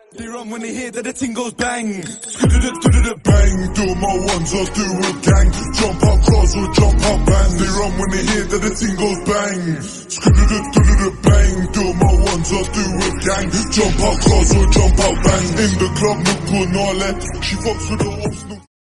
They run when they hear that the ting goes bang. Bang, do my ones or do a gang. Jump up cars or jump up bang. They run when they hear that the ting goes bang. Bang, do my ones or do a gang. Jump up cars or jump up bang. In the club, no good, no let. She fucks with the ops.